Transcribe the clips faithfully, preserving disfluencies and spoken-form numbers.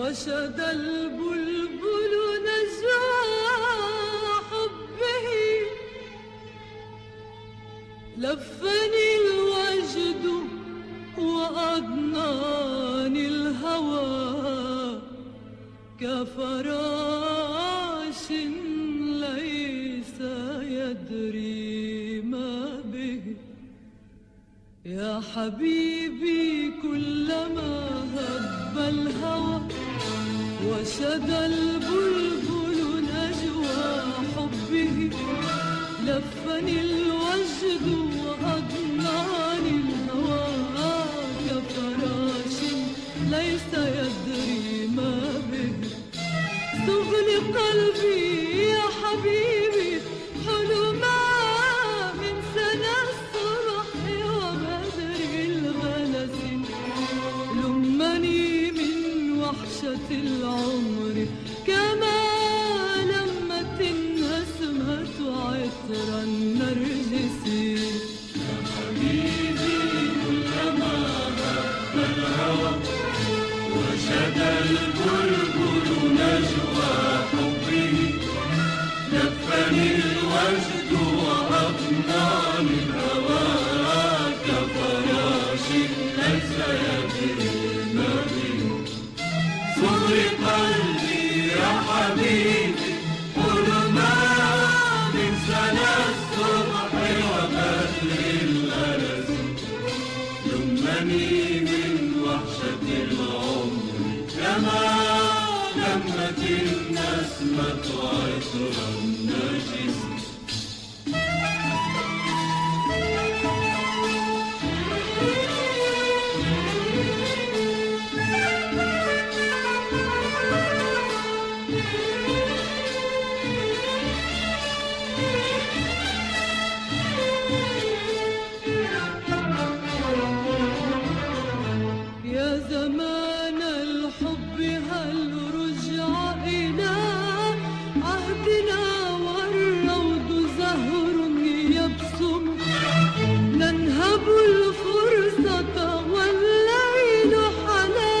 وشد البلبل نجوى حبه، لفني الوجد وأضناني الهوى كفراش ليس يدري ما به. يا حبيبي كلما هب الهوى وشد البلبل نجوى حبه، لفني الوجد وأضناني الهوى كفراش ليس يدري ما به. سغل قلبي يا حبيبي حلما من سنى الصبح وبدر الغلس، لمني من وحشة العمر كما لمت النسمة عطر النرجس. يا حبيبي كلما هب الهوى وشد البلبل نجوى حبه، لفني الوجد وأضناني الهوى كفراش ليس يدري ما به. صغر قلبي يا حبيبي حلما من سنى الصبح وبدر الغلس، لمني من وحشة العمر كما لمت النسمة عطر النرجس. يا زمان الحب هل رجع إلى عهدنا والروض زهر يبسم، ننهب الفرصة والليل حلا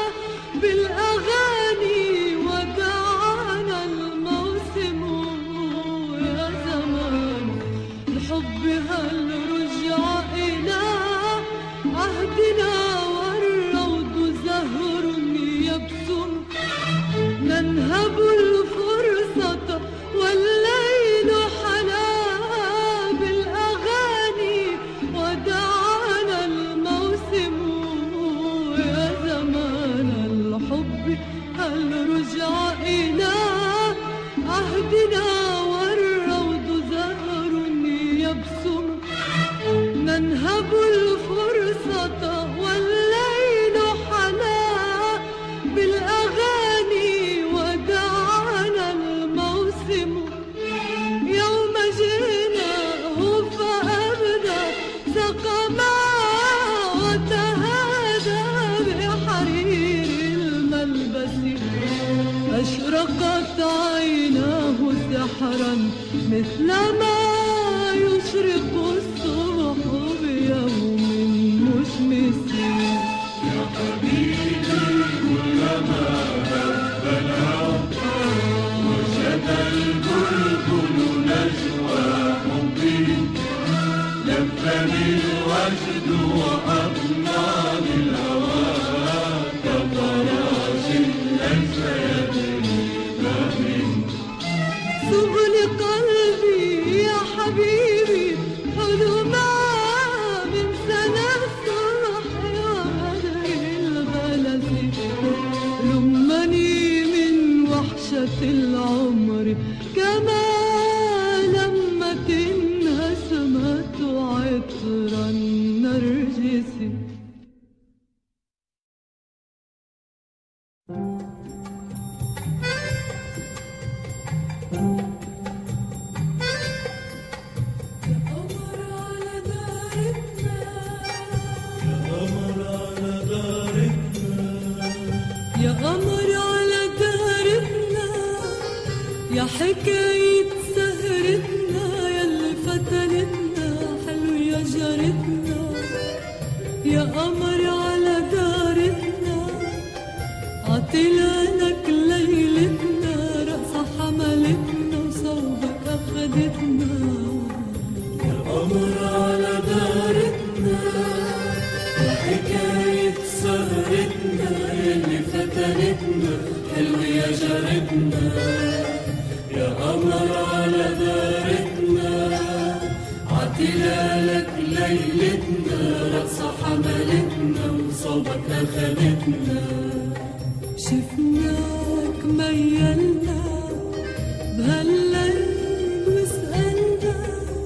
بالأغاني ودعانا الموسم. يا زمان الحب هل رجع إلى عهدنا والروض زهر يبسم، ننهب الفرصة والليل حلا بالأغاني ودعانا الموسم. يا زمان الحب هل رجع إلى عهدنا والروض زهر يبسم، ننهب الفرصة والليل حلا بالأغاني ودعانا الموسم. يوم جئناه فأبدى سقما وتهادى بحرير الملبس، أشرقت عيناه سحرا مثلما يشرق الصبح بيوم مشمس. يا حبيبي كلما هب الهوى وشد البلبل نجوى حبه، لفني الوجد وأضناني الهوى كفراش ليس يدري ما به. سغل قلبي يا حبيبي حلما من سنى الصبح وبدر الغلس، لمني من وحشة العمر كما لمت النسمة عطر النرجس. يا قمر على دارتنا، يا حكاية سهرتنا، ياللي فتنتنا حلو يا جارتنا. يا قمر على دارتنا عطينا فتنتنا حلو يا جارتنا يا قمر على دارتنا عتلالك ليلتنا رقصة حملتنا وصوبك أخذتنا شفناك ميلنا بهالليل وسألنا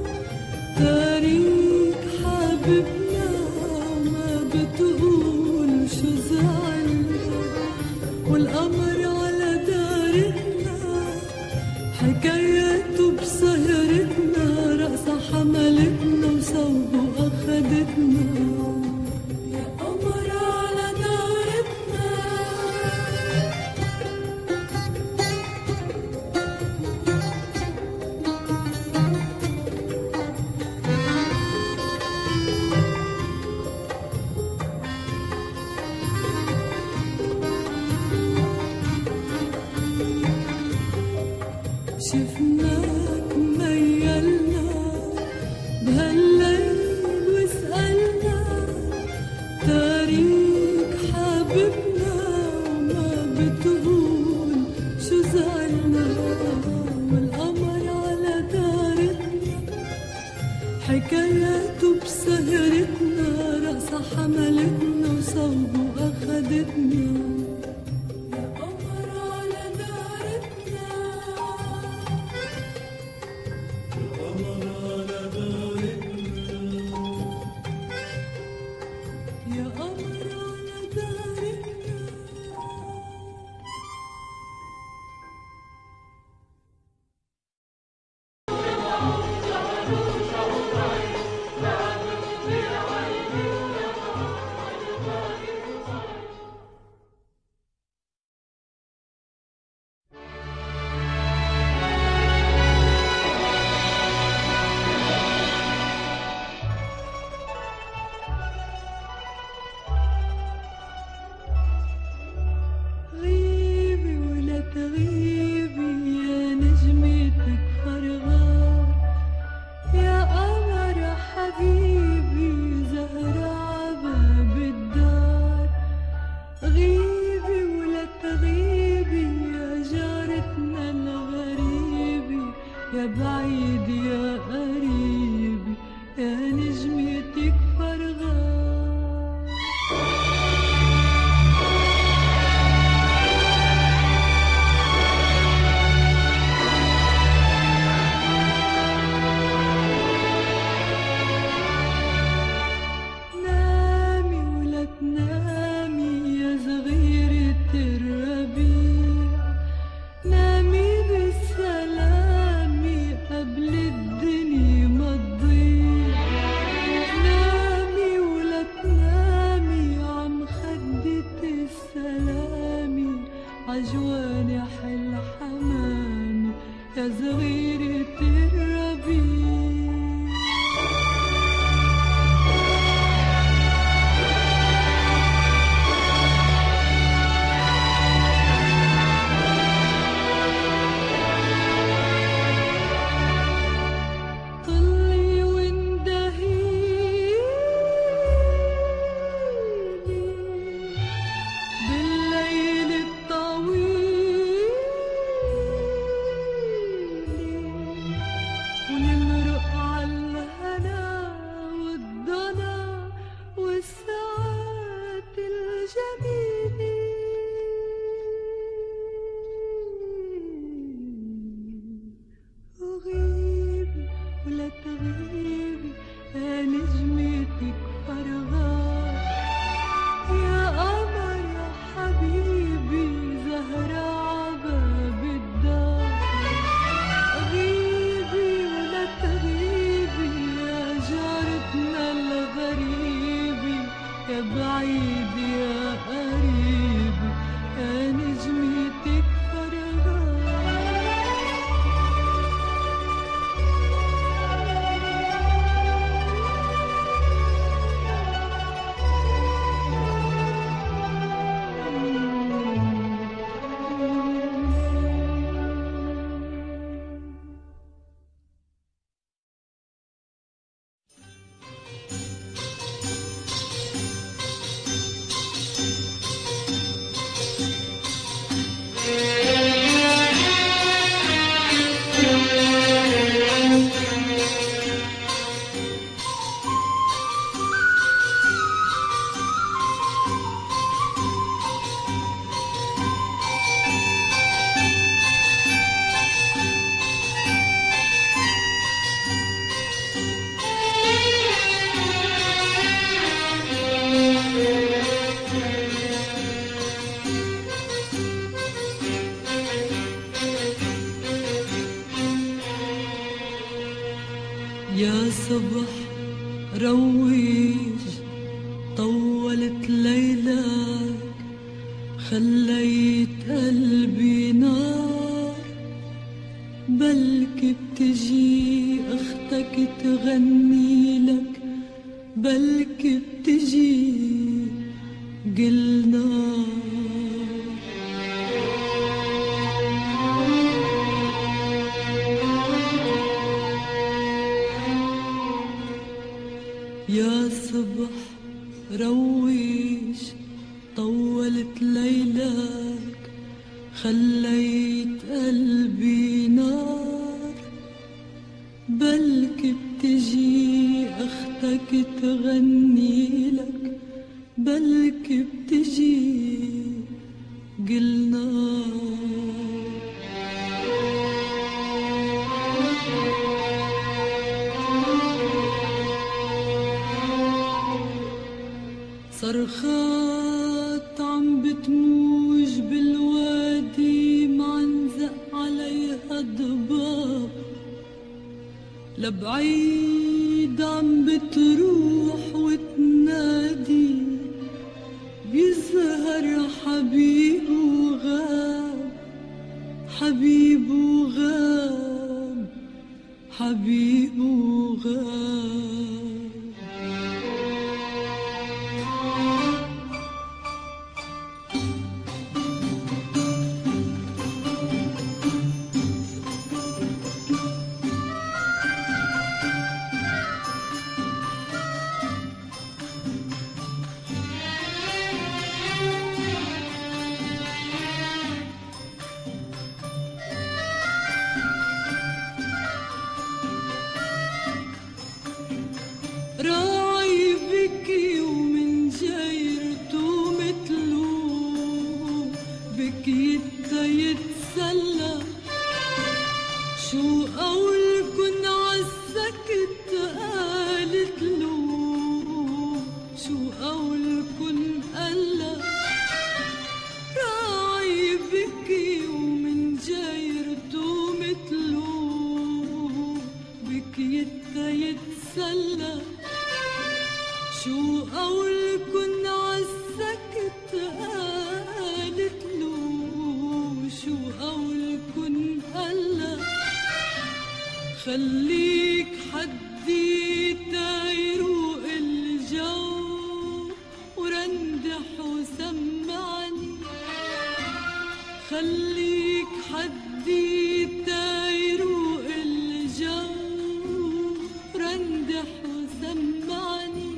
تاريخ حبيبنا وما بتقول شو زعلنا والقمر على دارتنا حكاياته بسهرتنا رقصة حملتنا وصوبه أخدتنا يا قمر على دارتنا شفناك ميلنا بهالليل وسألنا تاريخ حبيبنا وما بتقول شو زعلنا والقمر على دارتنا حكاياته بسهرتنا رقصة حملتنا وصوبه أخدتنا يا قمر على دارتنا يا قمر على دارتنا غيبي ولا تغيبي يا نجمتك فرغان يا قمر حبيبي زهرة عباب الدار غيبي ولا تغيبي يا جارتنا الغريبة يا بعيد يا قريبي يا نجمتك فرغان نامي ولا تنامي يا صغيرة الربيع نامي بالسلام قبل الدنيا ما تضيع نامي ولا تنامي عم خدة السلامي عجواني حل حمامي يا صغيرة الربيع طلي واندهيلي بالليل الطويل صبح روج طولت ليلك خليت قلبي نار بلكي بتجي اختك تغني لك بلكي بتجي قلنا يا صبح روج طولت ليلك خليت قلبي نار بلكي بتجي اختك تغني لك بلكي بتجي قلنا صرخات عم بتموج بالوادي معنزق عليها ضباب لبعيد عم بتروح وتنادي بيظهر حبيب وغاب حبيب وغاب حبيب وغاب راعي بكي ومن جيرته متلو بكي يتسلى شو قولكن عالسكت قالت له شو قولكن قالا راعي بكي ومن جيرته متلو بكي يتسلى شو قولكن عالسكت قالت له شو قولكن قالا خليك حدي تيروق الجو ورندح وسمعني خليك حدي تيروق الجو رندح وسمعني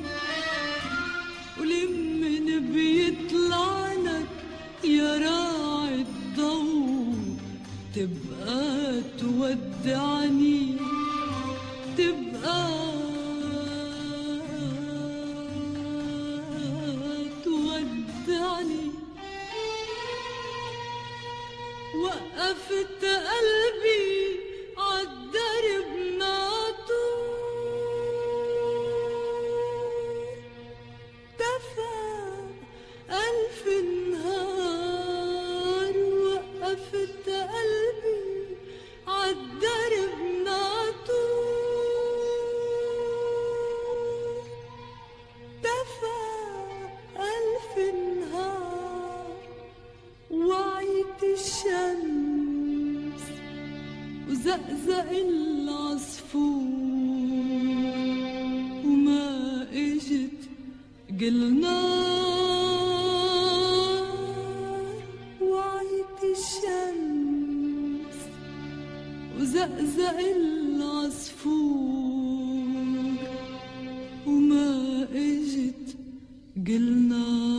ولمن بيطلع لك يا راعي الضوء تبقى تودعني تبقى تودعني وقفت قلبي عالدرب ناطور ألف نهار وقفت قلبي عالدرب ناطور دفى ألف نهار وعيت الشمس وزقزق العصفور وما اجت قلنا الشمس وزقزق العصفور وما اجت قلنا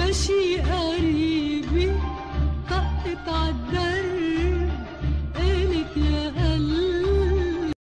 ماشي